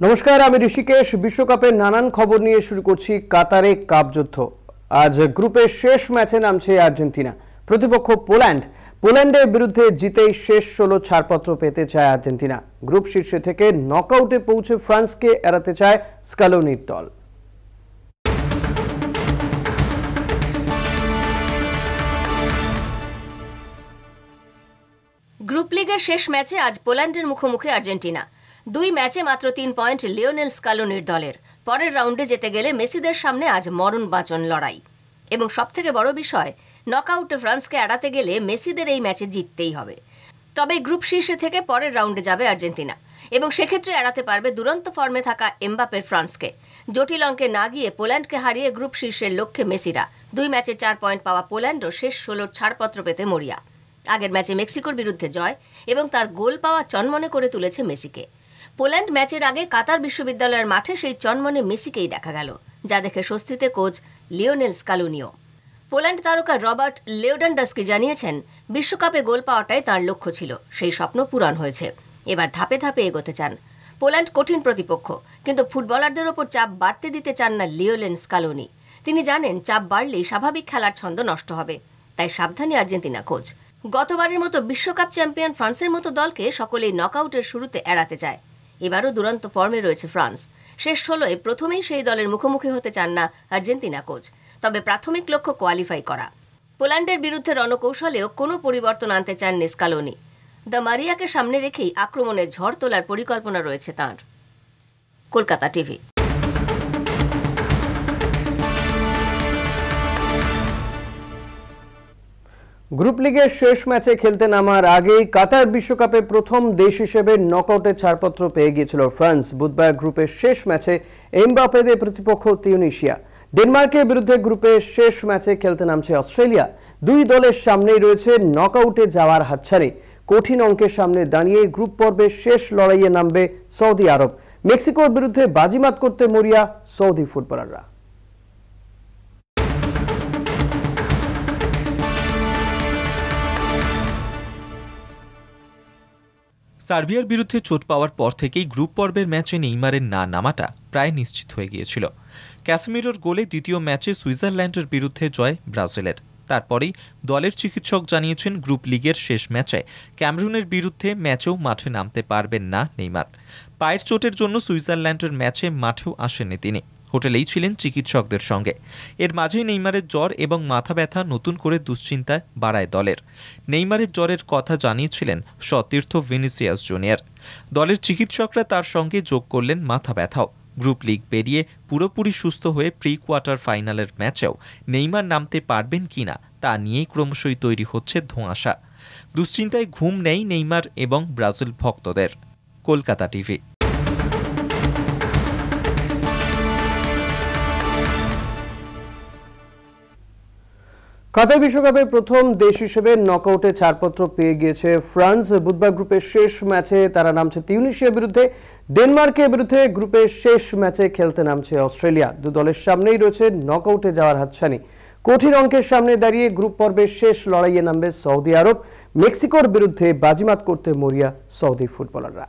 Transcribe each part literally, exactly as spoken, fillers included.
নমস্কার, আমি ঋষিকেশ। বিশ্বকাপের নানান খবর নিয়ে শুরু করছি কাতারে কাপ যুদ্ধ। আজ গ্রুপের শেষ ম্যাচে নামছে আর্জেন্টিনা, প্রতিপক্ষ পোল্যান্ড। পোল্যান্ডের বিরুদ্ধে জিতেই শেষ ষোলো ছাড়পত্র পেতে চায় আর্জেন্টিনা। গ্রুপ শীর্ষে থেকে নকআউটে পৌঁছে ফ্রান্সকে এড়াতে চায় স্কালোনির দল। গ্রুপ লিগের শেষ ম্যাচে আজ পোল্যান্ডের মুখোমুখি আর্জেন্টিনা। দুই ম্যাচে মাত্র তিন পয়েন্ট লিওনেল স্কালোনির দলের। পরের রাউন্ডে যেতে গেলে মেসিদের সামনে আজ মরণ বাঁচন লড়াই। এবং সবথেকে বড় বিষয়, নকআউটে ফ্রান্সকে এড়াতে গেলে মেসিদের এই ম্যাচে জিততেই হবে। তবে গ্রুপ শীর্ষে থেকে পরের রাউন্ডে যাবে আর্জেন্টিনা এবং সেক্ষেত্রে এড়াতে পারবে দুরন্ত ফর্মে থাকা এমবাপের ফ্রান্সকে। জটিল অঙ্কে না গিয়ে পোল্যান্ডকে হারিয়ে গ্রুপ শীর্ষের লক্ষ্যে মেসিরা। দুই ম্যাচে চার পয়েন্ট পাওয়া পোল্যান্ডও শেষ ষোলোর ছাড়পত্র পেতে মরিয়া। আগের ম্যাচে মেক্সিকোর বিরুদ্ধে জয় এবং তার গোল পাওয়া চনমনে করে তুলেছে মেসিকে। পোল্যান্ড ম্যাচের আগে কাতার বিশ্ববিদ্যালয়ের মাঠে সেই চনমনে মেসিকেই দেখা গেল, যা দেখে স্বস্তিতে কোচ লিওনেল স্কালোনিও। পোল্যান্ড তারকা রবার্ট লেওডান্ডস্কি জানিয়েছেন, বিশ্বকাপে গোল পাওয়াটাই তার লক্ষ্য ছিল। সেই স্বপ্ন পূরণ হয়েছে। এবার ধাপে ধাপে এগোতে চান। পোল্যান্ড কঠিন প্রতিপক্ষ, কিন্তু ফুটবলারদের ওপর চাপ বাড়তে দিতে চান না লিওনেল স্কালোনি। তিনি জানেন, চাপ বাড়লেই স্বাভাবিক খেলার ছন্দ নষ্ট হবে। তাই সাবধানী আর্জেন্টিনা কোচ। গতবারের মতো বিশ্বকাপ চ্যাম্পিয়ন ফ্রান্সের মতো দলকে সকলেই নকআউটের শুরুতে এড়াতে চায়। এবারও দুরন্ত ফর্মে রয়েছে ফ্রান্স। শেষ ষোলোয় প্রথমেই সেই দলের মুখোমুখি হতে চান না আর্জেন্টিনা কোচ। তবে প্রাথমিক লক্ষ্য কোয়ালিফাই করা। পোল্যান্ডের বিরুদ্ধে রণকৌশলেও কোনো পরিবর্তন আনতে চাননি স্কালোনি। দ্য মারিয়াকে সামনে রেখেই আক্রমণে ঝড় তোলার পরিকল্পনা রয়েছে তাঁর। কলকাতা টিভি। গ্রুপ লিগের শেষ ম্যাচে খেলতে নামার আগেই কাতার বিশ্বকাপে প্রথম দেশ হিসেবে নকআউটের ছাড়পত্র পেয়ে গিয়েছিল ফ্রান্স। বুধবার গ্রুপের শেষ ম্যাচে এমবাপেদের প্রতিপক্ষ তিউনিসিয়া। ডেনমার্কের বিরুদ্ধে গ্রুপের শেষ ম্যাচে খেলতে নামছে অস্ট্রেলিয়া। দুই দলের সামনেই রয়েছে নকআউটে যাওয়ার হাতছানি। কঠিন অঙ্কের সামনে দাঁড়িয়ে গ্রুপ পর্বের শেষ লড়াইয়ে নামবে সৌদি আরব। মেক্সিকোর বিরুদ্ধে বাজিমাত করতে মরিয়া সৌদি ফুটবলাররা। সার্বিয়ার বিরুদ্ধে চোট পাওয়ার পর থেকেই গ্রুপ পর্বের ম্যাচে নেইমারের না নামাটা প্রায় নিশ্চিত হয়ে গিয়েছিল। ক্যাসেমিরোর গোলে দ্বিতীয় ম্যাচে সুইজারল্যান্ডের বিরুদ্ধে জয় ব্রাজিলের। তারপরেই দলের চিকিৎসক জানিয়েছেন, গ্রুপ লিগের শেষ ম্যাচে ক্যামেরুনের বিরুদ্ধে ম্যাচেও মাঠে নামতে পারবেন না নেইমার। পায়ের চোটের জন্য সুইজারল্যান্ডের ম্যাচে মাঠেও আসেননি তিনি। হোটেলেই ছিলেন চিকিৎসকদের সঙ্গে। এর মাঝেই নেইমারের জ্বর এবং মাথা ব্যথা নতুন করে দুশ্চিন্তায় বাড়ায় দলের। নেইমারের জ্বরের কথা জানিয়েছিলেন সতীর্থ ভিনিসিয়াস জুনিয়র। দলের চিকিৎসকরা তার সঙ্গে যোগ করলেন মাথা ব্যথাও। গ্রুপ লিগ পেরিয়ে পুরোপুরি সুস্থ হয়ে প্রি কোয়ার্টার ফাইনালের ম্যাচেও নেইমার নামতে পারবেন কিনা তা নিয়েই ক্রমশই তৈরি হচ্ছে ধোঁয়াশা। দুশ্চিন্তায় ঘুম নেই নেইমার এবং ব্রাজিল ভক্তদের। কলকাতা টিভি। কাতার বিশ্বকাপে প্রথম দেশ হিসেবে নকআউটে ছাড়পত্র পেয়ে গিয়েছে ফ্রান্স। বুধবার গ্রুপের শেষ ম্যাচে তারা নামছে তিউনিসিয়ার বিরুদ্ধে। ডেনমার্কের বিরুদ্ধে গ্রুপের শেষ ম্যাচে খেলতে নামছে অস্ট্রেলিয়া। দু দলের সামনেই রয়েছে নকআউটে যাওয়ার হাতছানি। কঠিন অঙ্কের সামনে দাঁড়িয়ে গ্রুপ পর্বের শেষ লড়াইয়ে নামবে সৌদি আরব। মেক্সিকোর বিরুদ্ধে বাজিমাত করতে মরিয়া সৌদি ফুটবলাররা।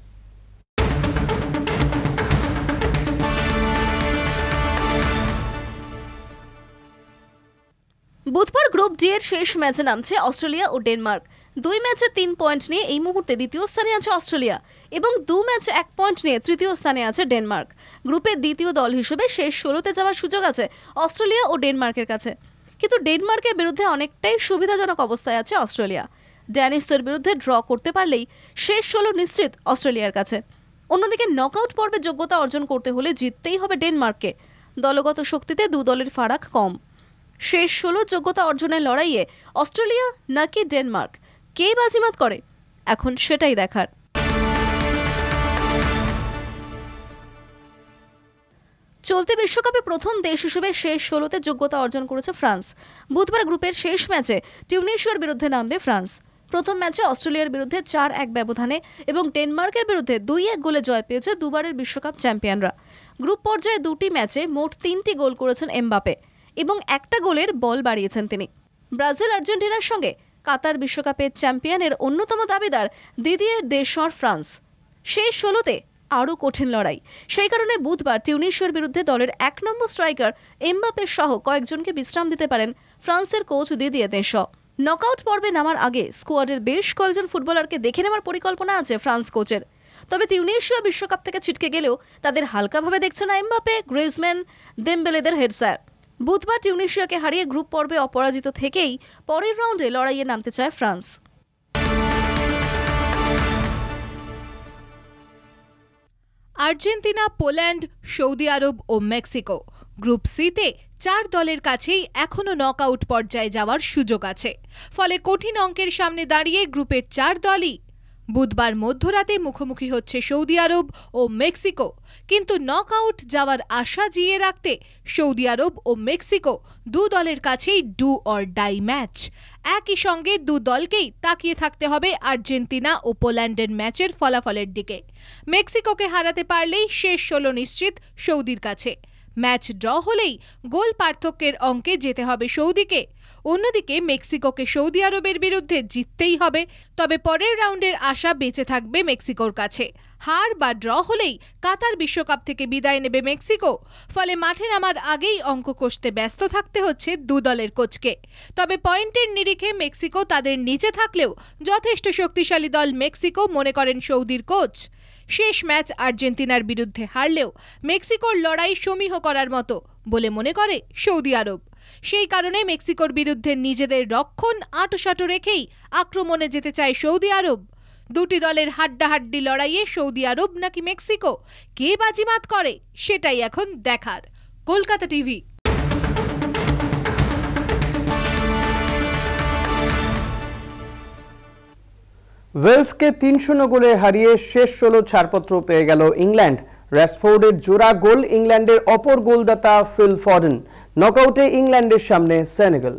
বুধবার গ্রুপ ডি এর শেষ ম্যাচে নামছে অস্ট্রেলিয়া ও ডেনমার্ক। দুই ম্যাচে তিন পয়েন্ট নিয়ে এই মুহূর্তে দ্বিতীয় স্থানে আছে অস্ট্রেলিয়া এবং দু ম্যাচে এক পয়েন্ট নিয়ে তৃতীয় স্থানে আছে ডেনমার্ক। গ্রুপের দ্বিতীয় দল হিসেবে শেষ ষোলোতে যাওয়ার সুযোগ আছে অস্ট্রেলিয়া ও ডেনমার্কের কাছে। কিন্তু ডেনমার্কের বিরুদ্ধে অনেকটাই সুবিধাজনক অবস্থায় আছে অস্ট্রেলিয়া। ড্যানিশদের বিরুদ্ধে ড্র করতে পারলেই শেষ ষোলো নিশ্চিত অস্ট্রেলিয়ার কাছে। অন্যদিকে নকআউট পর্বে যোগ্যতা অর্জন করতে হলে জিততেই হবে ডেনমার্ককে। দলগত শক্তিতে দু দলের ফারাক কম। শেষ ষোলো যোগ্যতা অর্জনের লড়াইয়ে অস্ট্রেলিয়া নাকি ডেনমার্ক, কে বাজিমাত করে এখন সেটাই দেখার। চলতি বিশ্বকাপে প্রথম দেশ হিসেবে শেষ ষোলোতে যোগ্যতা অর্জন করেছে ফ্রান্স। বুধবার গ্রুপের শেষ ম্যাচে টিউনিশিয়ার বিরুদ্ধে নামবে ফ্রান্স। প্রথম ম্যাচে অস্ট্রেলিয়ার বিরুদ্ধে চার এক ব্যবধানে এবং ডেনমার্কের বিরুদ্ধে দুই এক গোলে জয় পেয়েছে দুবারের বিশ্বকাপ চ্যাম্পিয়নরা। গ্রুপ পর্যায়ে দুটি ম্যাচে মোট তিনটি গোল করেছেন এমবাপে এবং একটা গোলের বল বাড়িয়েছেন তিনি। ব্রাজিল আর্জেন্টিনার সঙ্গে কাতার বিশ্বকাপের চ্যাম্পিয়নের অন্যতম দাবিদার দিদিয়ের দেশর ফ্রান্স। শেষ ষোলোতে আরও কঠিন লড়াই। সেই কারণে বুধবার টিউনিশিয়ার বিরুদ্ধে দলের এক নম্বর স্ট্রাইকার এমবাপে সহ কয়েকজনকে বিশ্রাম দিতে পারেন ফ্রান্সের কোচ দিদিয়ে দেশাঁ। নকআউট পর্বে নামার আগে স্কোয়াডের বেশ কয়েকজন ফুটবলারকে দেখে নেওয়ার পরিকল্পনা আছে ফ্রান্স কোচের। তবে তিউনিশিয়া বিশ্বকাপ থেকে ছিটকে গেলেও তাদের হালকাভাবে দেখছে না এমবাপে, গ্রিজম্যান, দেমবেলেদের হেড স্যার। বুধবার টিউনিশিয়াকে হারিয়ে গ্রুপ পর্বে অপরাজিত থেকেই পরের রাউন্ডে লড়াইয়ে নামতে চায় France. Argentina, Poland, Saudi Arabia Mexico group সিতে চার দলের কাছেই এখনও নকআউট পর্যায়ে যাওয়ার সুযোগ আছে। ফলে কঠিন অঙ্কের সামনে দাঁড়িয়ে গ্রুপের চার দলই বুধবার মধ্যরাতে মুখোমুখি হচ্ছে সৌদি আরব ও মেক্সিকো। কিন্তু নকআউট যাওয়ার আশা জিইয়ে রাখতে সৌদি আরব ও মেক্সিকো দু দলের কাছেই ডু অর ডাই ম্যাচ। একই সঙ্গে দু দলকেই তাকিয়ে থাকতে হবে আর্জেন্টিনা ও পোল্যান্ডের ম্যাচের ফলাফলের দিকে। মেক্সিকোকে হারাতে পারলেই শেষ ষোলো নিশ্চিত সৌদির কাছে। ম্যাচ ড্র হলেই গোল পার্থক্যের অঙ্কে যেতে হবে সৌদিকে। অন্যদিকে মেক্সিকোকে সৌদি আরবের বিরুদ্ধে জিততেই হবে। তবে পরের রাউন্ডের আশা বেঁচে থাকবে মেক্সিকোর কাছে। হার বা ড্র হলেই কাতার বিশ্বকাপ থেকে বিদায় নেবে মেক্সিকো। ফলে মাঠে নামার আগেই অঙ্ক কষতে ব্যস্ত থাকতে হচ্ছে দু দলের কোচকে। তবে পয়েন্টের নিরিখে মেক্সিকো তাদের নিচে থাকলেও যথেষ্ট শক্তিশালী দল মেক্সিকো মনে করেন সৌদির কোচ। শেষ ম্যাচ আর্জেন্টিনার বিরুদ্ধে হারলেও মেক্সিকোর লড়াই সমীহ করার মতো বলে মনে করে সৌদি আরব। সেই কারণে মেক্সিকোর বিরুদ্ধে নিজেদের রক্ষণ আঁটোসাঁটো রেখেই আক্রমণে যেতে চায় সৌদি আরব। দুটি দলের হাড্ডাহাড্ডি লড়াইয়ে সৌদি আরব নাকি মেক্সিকো কে বাজিমাত করে সেটাই এখন দেখার। কলকাতা টিভি। ওয়েলসকে তিন শূন্য গোলে হারিয়ে শেষ ষোলো ছাড়পত্র পেয়ে গেল ইংল্যান্ড। র্যাশফোর্ডের জোড়া গোল ইংল্যান্ডের অপর গোলদাতা ফিল ফডেন। নকআউটে ইংল্যান্ডের সামনে সেনেগাল।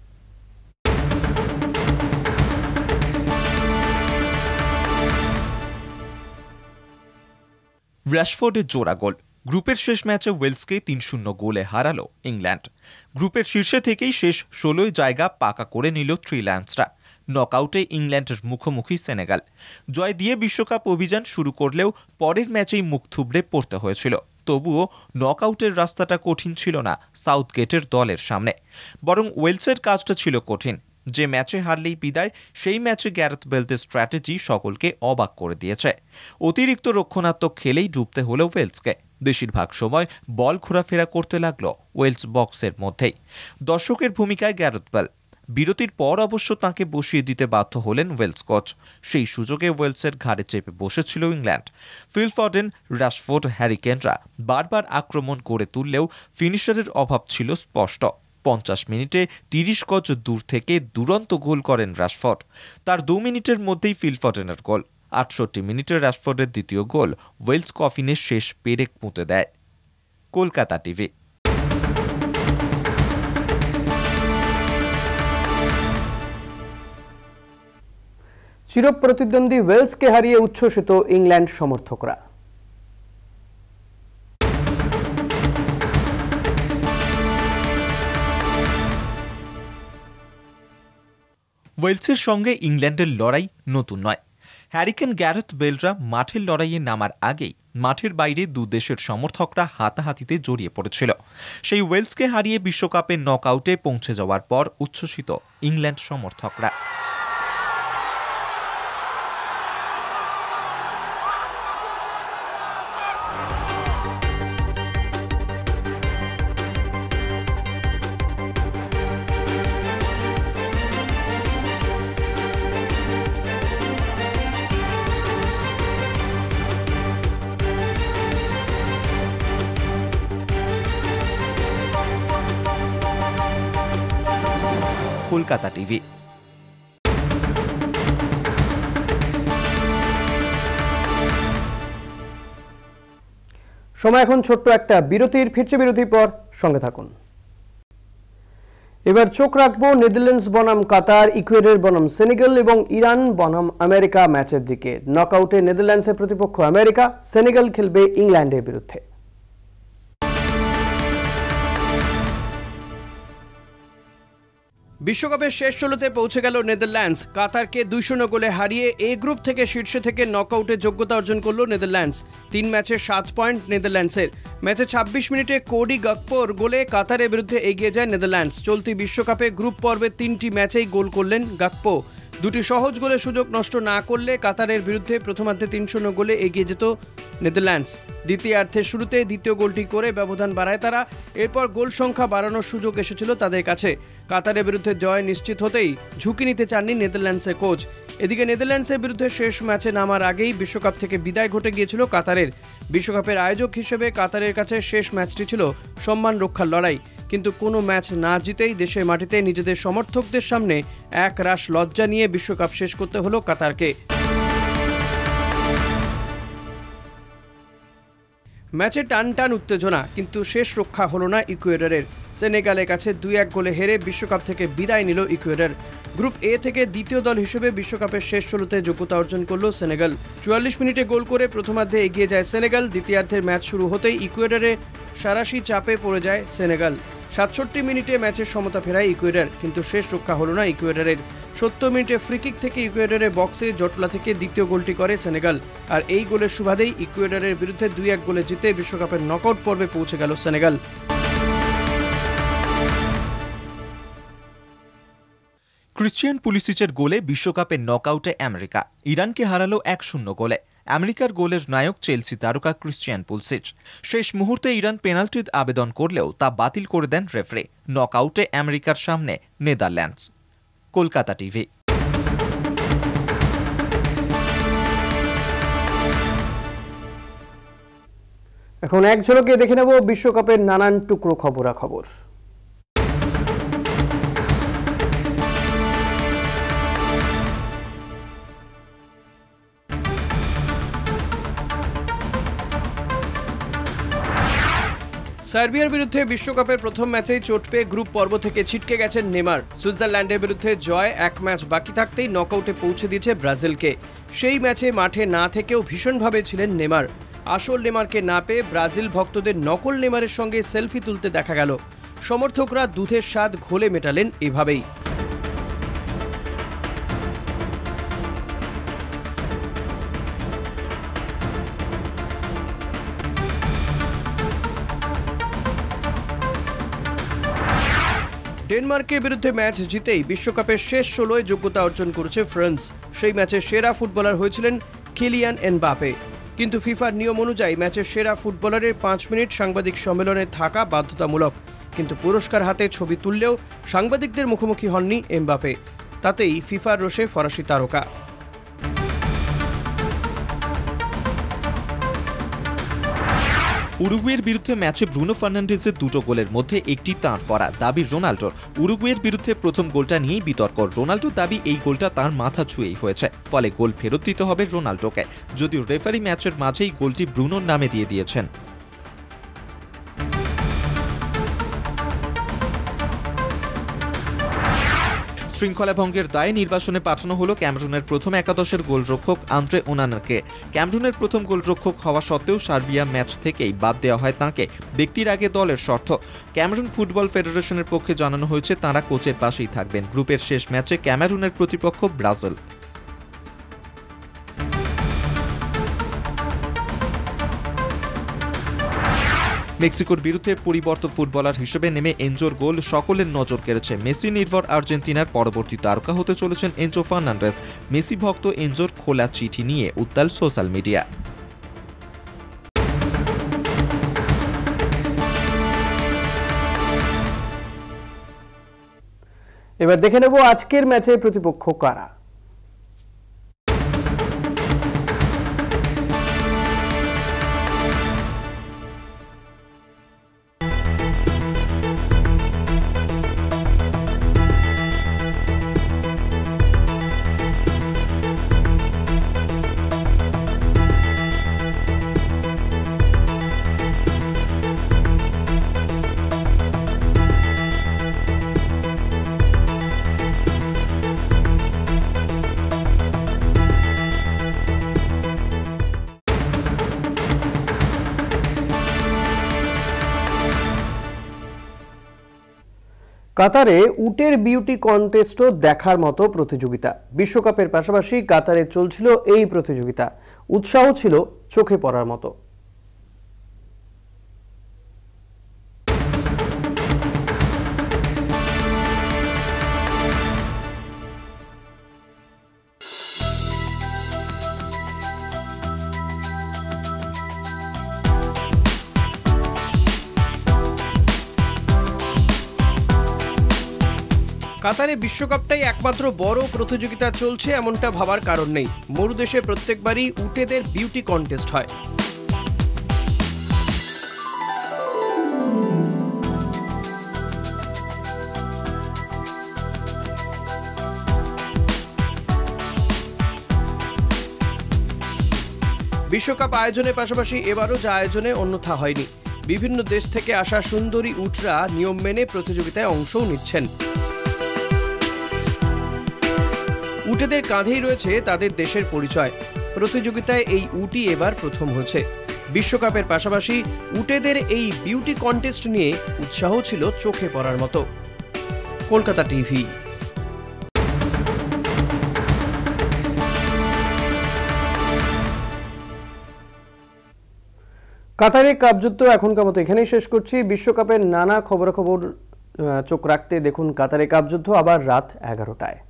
র্যাশফোর্ডের জোড়া গোল। গ্রুপের শেষ ম্যাচে ওয়েলসকে তিন শূন্য গোলে হারালো ইংল্যান্ড। গ্রুপের শীর্ষে থেকেই শেষ ষোলোয় জায়গা পাকা করে নিল থ্রি লায়ন্সরা। নকআউটে ইংল্যান্ডের মুখোমুখি সেনেগাল। জয় দিয়ে বিশ্বকাপ অভিযান শুরু করলেও পরের ম্যাচেই মুখ থুবড়ে পড়তে হয়েছিল। তবুও নকআউটের রাস্তাটা কঠিন ছিল না সাউথগেটের দলের সামনে, বরং ওয়েলসের কাজটা ছিল কঠিন। যে ম্যাচে হারলেই বিদায়, সেই ম্যাচে গ্যারেথ বেলের স্ট্র্যাটেজি সকলকে অবাক করে দিয়েছে। অতিরিক্ত রক্ষণাত্মক খেলেই ডুবতে হলো ওয়েলসকে। বেশিরভাগ সময় বল ঘোরাফেরা করতে লাগলো ওয়েলস বক্সের মধ্যেই। দর্শকের ভূমিকায় গ্যারেথ বেল। বিরতির পর অবশ্য তাঁকে বসিয়ে দিতে বাধ্য হলেন ওয়েলস কোচ। সেই সুযোগে ওয়েলসের ঘাড়ে চেপে বসেছিল England. Phil Foden, Rashford, Harry কেনরা বারবার আক্রমণ করে তুললেও ফিনিশারের অভাব ছিল স্পষ্ট। পঞ্চাশ মিনিটে তিরিশ গজ দূর থেকে দুরন্ত গোল করেন রাশফোর্ড। তার দু মিনিটের মধ্যেই ফিল ফডেনের গোল। আটষট্টি মিনিটে রাশফোর্ডের দ্বিতীয় গোল ওয়েলস কফিনের শেষ পেরেক পুঁতে দেয়। কলকাতা টিভি। চিরপ্রতিদ্বন্দ্বী ওয়েলসকে হারিয়ে উচ্ছ্বসিত ইংল্যান্ড সমর্থকরা। ওয়েলসের সঙ্গে ইংল্যান্ডের লড়াই নতুন নয়। হ্যারিকেন, গ্যারেথ বেলরা মাঠের লড়াইয়ে নামার আগেই মাঠের বাইরে দু দেশের সমর্থকরা হাতাহাতিতে জড়িয়ে পড়েছিল। সেই ওয়েলসকে হারিয়ে বিশ্বকাপের নকআউটে পৌঁছে যাওয়ার পর উচ্ছ্বসিত ইংল্যান্ড সমর্থকরা। কলকাতা টিভি। সময় এখন ছোট্ট একটা বিরতির। ফিরছে বিরতির পর, সঙ্গে থাকুন। এবার চোখ রাখবো নেদারল্যান্ডস বনাম কাতার, ইকুয়েডর বনাম সেনেগাল এবং ইরান বনাম আমেরিকা ম্যাচের দিকে। নকআউটে নেদারল্যান্ডসের প্রতিপক্ষ আমেরিকা, সেনেগাল খেলবে ইংল্যান্ডের বিরুদ্ধে। বিশ্বকাপের শেষ ষোলোতে পৌঁছে গেল নেদারল্যান্ডস। কাতারকে দুই শূন্য গোলে হারিয়ে এ গ্রুপ থেকে শীর্ষে থেকে নকআউটে যোগ্যতা অর্জন করল নেদারল্যান্ডস। তিন ম্যাচে সাত পয়েন্ট নেদারল্যান্ডসের। ম্যাচে ছাব্বিশ মিনিটে কোডি গাকপোর গোলে কাতারের বিরুদ্ধে এগিয়ে যায় নেদারল্যান্ডস। চলতি বিশ্বকাপে গ্রুপ পর্বে তিনটি ম্যাচেই গোল করলেন গাকপো। দুটি সহজ গোলের সুযোগ নষ্ট না করলে কাতারের বিরুদ্ধে প্রথমার্ধে তিন শূন্য গোলে এগিয়ে যেত নেদারল্যান্ডস। দ্বিতীয়ার্ধের শুরুতে দ্বিতীয় গোলটি করে ব্যবধান বাড়ায় তারা। এরপর গোল সংখ্যা বাড়ানোর সুযোগ এসেছিল তাদের কাছে। কাতারের বিরুদ্ধে জয় নিশ্চিত হতেই ঝুঁকি নিতে চাননি নেদারল্যান্ডসের কোচ। এদিকে নেদারল্যান্ডসের বিরুদ্ধে শেষ ম্যাচে নামার আগেই বিশ্বকাপ থেকে বিদায় ঘটে গিয়েছিল কাতারের। বিশ্বকাপের আয়োজক হিসেবে কাতারের কাছে শেষ ম্যাচটি ছিল সম্মান রক্ষার লড়াই। কিন্তু কোনো ম্যাচ না জিতেই দেশের মাটিতে নিজেদের সমর্থকদের সামনে এক রাশ লজ্জা নিয়ে বিশ্বকাপ শেষ করতে হলো কাতারকে। ম্যাচে টান টান উত্তেজনা, কিন্তু শেষ রক্ষা হলো না ইকুয়েডরের। সেনেগালের কাছে দুই এক গোলে হেরে বিশ্বকাপ থেকে বিদায় নিল ইকুয়েডর। গ্রুপ এ থেকে দ্বিতীয় দল হিসেবে বিশ্বকাপের শেষ ষোলোতে যোগ্যতা অর্জন করল সেনেগাল। চুয়াল্লিশ মিনিটে গোল করে প্রথমার্ধে এগিয়ে যায় সেনেগাল। দ্বিতীয়ার্ধের ম্যাচ শুরু হতেই ইকুয়েডরে সারাশি চাপে পড়ে যায় সেনেগাল। সাতষট্টি মিনিটে ম্যাচের সমতা ফেরায় ইকুয়েডর, কিন্তু শেষ রক্ষা হলো না ইকুয়েডরের। সত্তর মিনিটে ফ্রিকিক থেকে ইকুয়েডরের বক্সে জটলা থেকে দ্বিতীয় গোলটি করে সেনেগাল। আর এই গোলের সুবাদেই ইকুয়েডরের বিরুদ্ধে দুই এক গোলে জিতে বিশ্বকাপের নকআউট পর্বে পৌঁছে গেল সেনেগাল। ক্রিশ্চিয়ান পুলিসিচের গোলে বিশ্বকাপের নকআউটে আমেরিকা। ইরানকে হারালো এক শূন্য গোলে। আমেরিকার গোলের নায়ক চেলসি তারকা ক্রিশ্চিয়ান পুলিসিচ। শেষ মুহূর্তে ইরান পেনাল্টির আবেদন করলেও তা বাতিল করে দেন রেফারি। নকআউটে আমেরিকার সামনে নেদারল্যান্ডস। কলকাতা টিভি। এখন এক ঝলকে দেখে নেব বিশ্বকাপের নানান টুকরো খবরাখবর। সার্বিয়ার বিরুদ্ধে বিশ্বকাপের প্রথম ম্যাচেই চোট পেয়ে গ্রুপ পর্ব থেকে ছিটকে গেছেন নেইমার। সুইজারল্যান্ডের বিরুদ্ধে জয় এক ম্যাচ বাকি থাকতেই নকআউটে পৌঁছে দিয়েছে ব্রাজিলকে। সেই ম্যাচে মাঠে না থেকেও ভীষণভাবে ছিলেন নেইমার। আসল নেইমারকে না পেয়ে ব্রাজিল ভক্তদের নকল নেইমারের সঙ্গে সেলফি তুলতে দেখা গেল। সমর্থকরা দুধের স্বাদ ঘোলে মেটালেন এভাবেই। ডেনমার্কের বিরুদ্ধে ম্যাচ জিতেই বিশ্বকাপের শেষ ষোলোয় যোগ্যতা অর্জন করেছে ফ্রান্স। সেই ম্যাচের সেরা ফুটবলার হয়েছিলেন কিলিয়ান এমবাপে। কিন্তু ফিফার নিয়ম অনুযায়ী ম্যাচের সেরা ফুটবলারের পাঁচ মিনিট সাংবাদিক সম্মেলনে থাকা বাধ্যতামূলক। কিন্তু পুরস্কার হাতে ছবি তুললেও সাংবাদিকদের মুখোমুখি হননি এমবাপে। তাতেই ফিফার রোষে ফরাসি তারকা। উরুগুয়ের বিরুদ্ধে ম্যাচে ব্রুনো ফার্নান্ডেজের দুটো গোলের মধ্যে একটি তাঁর করা দাবি রোনাল্ডোর। উরুগুয়ের বিরুদ্ধে প্রথম গোলটা নিয়েই বিতর্ক। রোনাল্ডোর দাবি এই গোলটা তার মাথা ছুঁয়েই হয়েছে, ফলে গোল ফেরত দিতে হবে রোনাল্ডোকে। যদিও রেফারি ম্যাচের মাঝেই গোলটি ব্রুনোর নামে দিয়ে দিয়েছেন। শৃঙ্খলা ভঙ্গের দায়ে নির্বাসনে পাঠানো হলো ক্যামেরুনের প্রথম একাদশের গোলরক্ষক আন্দ্রে ওনানাকে। ক্যামেরুনের প্রথম গোলরক্ষক হওয়া সত্ত্বেও সার্বিয়া ম্যাচ থেকেই বাদ দেওয়া হয় তাঁকে। ব্যক্তির আগে দলের শর্ত। ক্যামেরুন ফুটবল ফেডারেশনের পক্ষে জানানো হয়েছে তাঁরা কোচের পাশেই থাকবেন। গ্রুপের শেষ ম্যাচে ক্যামেরুনের প্রতিপক্ষ ব্রাজিল। মেক্সিকোর বিরুদ্ধে পরিবর্তন ফুটবলার হিসেবে নেমে এনজোর গোল সকলের নজর কেড়েছে। মেসি নির্ভর আর্জেন্টিনার পরবর্তী তারকা হতে চলেছেন এনজো ফার্নান্ডেজ। মেসি ভক্ত এনজোর খোলা চিঠি নিয়ে উত্তাল সোশ্যাল মিডিয়া। এবার দেখে নেব আজকের ম্যাচে প্রতিপক্ষ কারা। কাতারে উটের বিউটি কন্টেস্টও দেখার মতো প্রতিযোগিতা। বিশ্বকাপের পাশাপাশি কাতারে চলছিল এই প্রতিযোগিতা। উৎসাহ ছিল চোখে পড়ার মতো। কাতারে বিশ্বকাপটাই একমাত্র বড় প্রতিযোগিতা চলছে এমনটা ভাবার কারণ নেই। মরুদেশে প্রত্যেকবারই উটেদের বিউটি কন্টেস্ট হয়। বিশ্বকাপ আয়োজনের পাশাপাশি এবারও যা আয়োজনে অন্যথা হয়নি। বিভিন্ন দেশ থেকে আসা সুন্দরী উটরা নিয়ম মেনে প্রতিযোগিতায় অংশও নিচ্ছেন। উটেদের কাঁধেই রয়েছে তাদের দেশের পরিচয়। প্রতিযোগিতায় এই উটই এবার প্রথম হয়েছে। বিশ্বকাপের পাশাপাশি উটেদের এই বিউটি কন্টেস্ট নিয়ে উৎসাহ ছিল চোখে পড়ার মতো। কলকাতা টিভি। কাতারে কাপযুদ্ধ এখনকার মতো এখানেই শেষ করছি। বিশ্বকাপের নানা খবরাখবর চোখ রাখতে দেখুন কাতারে কাপযুদ্ধ, আবার রাত এগারোটায়।